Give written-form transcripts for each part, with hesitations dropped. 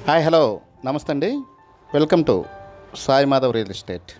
Hi hello నమస్తే అండి. Welcome to Sai Madhav real estate.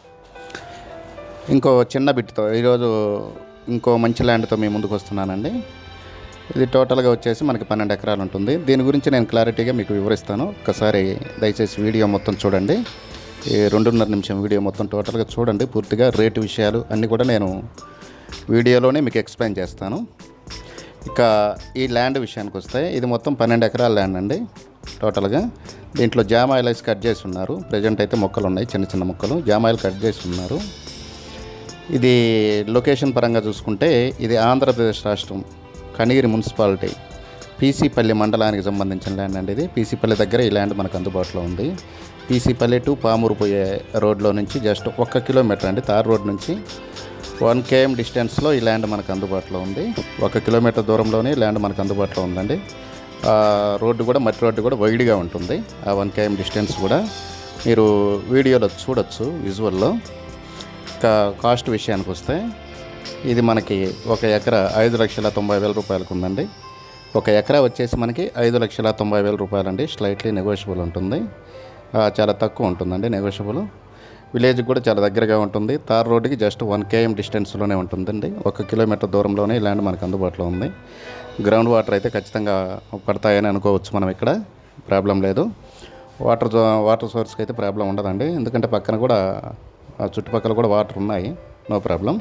ఇంకో చిన్న బిట్తో ఈరోజు ఇంకో మంచి ల్యాండ్తో మీ ముందుకు వస్తున్నానండి. ఇది టోటల్గా వచ్చేసి మనకి 12 ఎకరాలు ఉంటుంది. దీని గురించి నేను క్లారిటీగా మీకు వివరిస్తాను. ఒకసారి దయచేసి వీడియో మొత్తం చూడండి. ఈ 2.5 నిమిషం వీడియో మొత్తం టోటల్గా చూడండి. పూర్తిగా రేటు విషయాలు అన్నీ కూడా నేను వీడియోలోనే మీకు ఎక్స్ప్లెయిన్ చేస్తాను. ఇక ఈ ల్యాండ్ విషయానికి వస్తే ఇది మొత్తం 12 ఎకరాల ల్యాండ్ అండి. టోటల్గా దీంట్లో జామాయిల్ వేసి కట్ చేసి ఉన్నారు. ప్రజెంట్ అయితే మొక్కలు ఉన్నాయి, చిన్న చిన్న మొక్కలు జామాయిల్ కట్ చేసి ఉన్నారు. ఇది లొకేషన్ పరంగా చూసుకుంటే ఇది ఆంధ్రప్రదేశ్ రాష్ట్రం కనిగిరి మున్సిపాలిటీ P.C.Palli మండలానికి సంబంధించిన ల్యాండ్ అండి. ఇది P.C.Palli దగ్గర ఈ ల్యాండ్ మనకు అందుబాటులో ఉంది. P.C.Palli టు పామూరు పోయే రోడ్లో నుంచి జస్ట్ 1 కిలోమీటర్ అండి. థార్ రోడ్ నుంచి 1 km డిస్టెన్స్లో ఈ ల్యాండ్ మనకు అందుబాటులో ఉంది. 1 కిలోమీటర్ దూరంలోనే ల్యాండ్ మనకు అందుబాటులో ఉందండి. రోడ్డు కూడా మట్టి రోడ్డు కూడా వైడ్గా ఉంటుంది. ఆ 1 km డిస్టెన్స్ కూడా మీరు వీడియోలో చూడొచ్చు విజువల్లో. ఇంకా కాస్ట్ విషయానికి వస్తే ఇది మనకి 1 ఎకరా 5,90,000 రూపాయలకు ఉందండి. 1 ఎకరా వచ్చేసి మనకి 5,90,000 రూపాయలు అండి. స్లైట్లీ నెగోషియబుల్ ఉంటుంది, చాలా తక్కువ ఉంటుందండి నెగోషియబుల్. విలేజ్ కూడా చాలా దగ్గరగా ఉంటుంది. తార్ రోడ్డుకి జస్ట్ 1 km డిస్టెన్స్లోనే ఉంటుందండి. 1 కిలోమీటర్ దూరంలోనే ఈ ల్యాండ్ మనకు అందుబాటులో ఉంది. గ్రౌండ్ వాటర్ అయితే ఖచ్చితంగా పడతాయని అనుకోవచ్చు. మనం ఇక్కడ ప్రాబ్లం లేదు. వాటర్ సోర్స్కి అయితే ప్రాబ్లం ఉండదండి. ఎందుకంటే పక్కన కూడా చుట్టుపక్కల కూడా వాటర్ ఉన్నాయి, నో ప్రాబ్లం.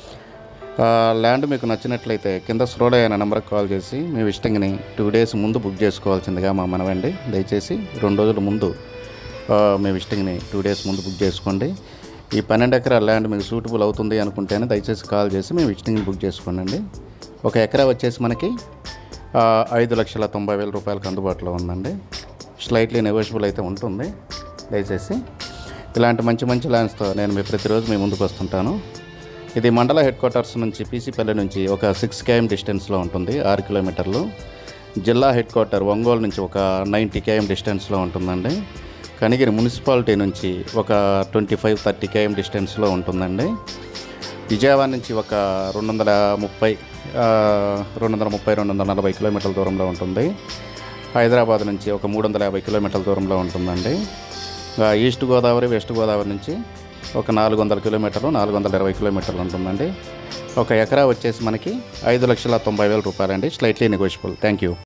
ల్యాండ్ మీకు నచ్చినట్లయితే కింద స్క్రోల్ అయిన నెంబర్కి కాల్ చేసి మీ విజిటింగ్ని 2 days ముందు బుక్ చేసుకోవాల్సిందిగా మా మనవండి. దయచేసి 2 రోజుల ముందు మీ విజిటింగ్ని 2 days ముందు బుక్ చేసుకోండి. ఈ 12 ఎకరాల ల్యాండ్ మీకు సూటబుల్ అవుతుంది అనుకుంటేనే దయచేసి కాల్ చేసి మీ విజిటింగ్ని బుక్ చేసుకోండి. 1 ఎకరా వచ్చేసి మనకి 5,90,000 రూపాయలకు అందుబాటులో ఉందండి. స్లైట్లీ నెగోషియబుల్ అయితే ఉంటుంది. దయచేసి ఇలాంటి మంచి మంచి ల్యాండ్స్తో నేను ప్రతిరోజు మీ ముందుకు వస్తుంటాను. ఇది మండల హెడ్ క్వార్టర్స్ నుంచి P.C.Palli నుంచి ఒక 6 km డిస్టెన్స్లో ఉంటుంది, 6 కిలోమీటర్లు. జిల్లా హెడ్ క్వార్టర్ ఒంగోలు నుంచి ఒక 90 km డిస్టెన్స్లో ఉంటుందండి. కనిగిరి మున్సిపాలిటీ నుంచి ఒక 25-30 km డిస్టెన్స్లో ఉంటుందండి. విజయవాడ నుంచి ఒక 240 కిలోమీటర్ల దూరంలో ఉంటుంది. హైదరాబాద్ నుంచి ఒక 350 కిలోమీటర్ల దూరంలో ఉంటుందండి. ఈస్ట్ గోదావరి వెస్ట్ గోదావరి నుంచి ఒక 400 కిలోమీటర్లు 420 కిలోమీటర్లు ఉంటుందండి. 1 ఎకరా వచ్చేసి మనకి 5,90,000 రూపాయలండి. Slightly negotiable. Thank you.